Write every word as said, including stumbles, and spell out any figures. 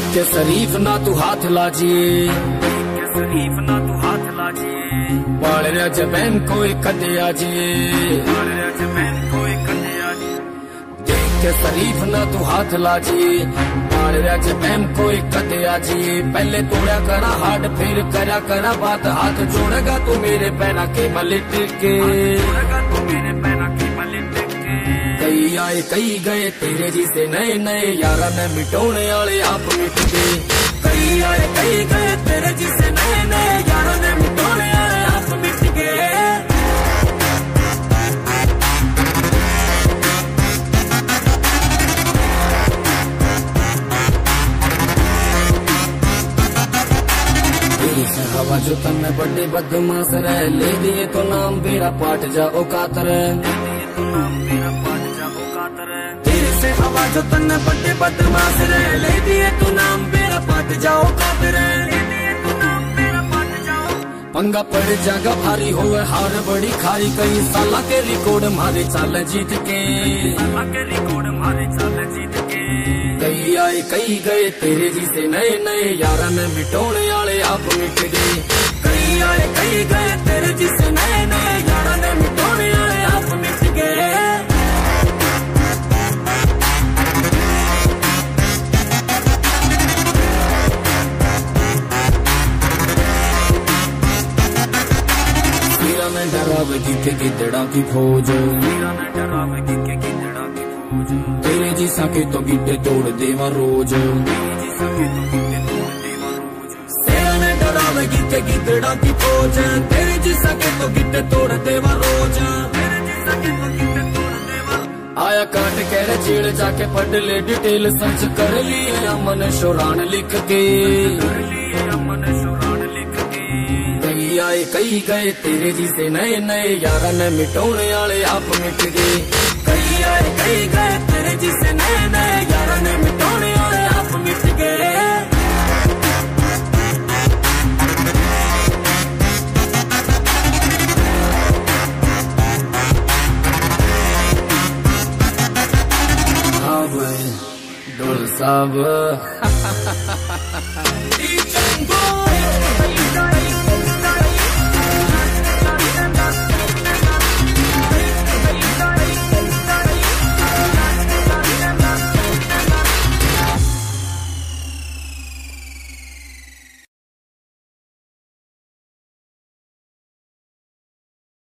के शरीफ ना तू हाथ लाजिए, शरीफ ना तू हाथ लाजिए, बाल रज बहन कोई कदे आजिए, बाल रज बहन कोई कदे आजिए। देख के शरीफ ना तू हाथ लाजिए, बाल रज बहन कोई कदे आजिए। पहले तोड़ा करा हाथ फिर करा करा बात, हाथ जोड़ेगा तू मेरे पैना के मलिट के, जोड़ेगा तू मेरे पैना के मलिट के। कई आए कई गए तेरे जी से नए नए यारा ने मिटोने वाले आप मिट गए, कई आए कई गए तेरे जी से नए नए यारा ने मिटोने वाले आप मिट गए। हवा जो तन्ने बड़े बदमाश रहे, ले दिए तो नाम मेरा पाट जाओ कातर, तेरे से हवा जो तन्ने बड़े बदमाश रहे, ले दिए तो नाम मेरा पाट जाओ कातर, पंगा पड़ जागा भारी होवे हार बड़ी खारी, कई साला के रिकॉर्ड मारे चाल जीत के, साला के रिकॉर्ड मारे चाल जीत के। कई आए कई गए तेरे जी से नए नए यारा ने मिटोने वाले आप मिट गए, कई आए कई गए तेरे जी से नए नए यारा ने मिटोने वाले आप मिट गए। डरावेगी के गिद्धड़ा की फौज, डरावेगी के गिद्धड़ा की फौज, तेरे जी सके तो गिड्डे तोड़ देवा रोज, सेना ने डरावेगी के गिद्धड़ा की फौज, तेरे जी सके तो गिड्डे तोड़ देवा रोज, आया काट कह चीड़ जाके पढ़ ले डिटेल सर्च कर लिए अमन शोरान लिख के, अमन शोरान लिख के। कई आए कई गए तेरे जी से नए नए यारा ने मिटोने वाले आप मिट गए, कई आए कई गए तेरे जी से नए नए यारा ने मिटोने वाले आप मिट गए। हाँ भाई डोल साहब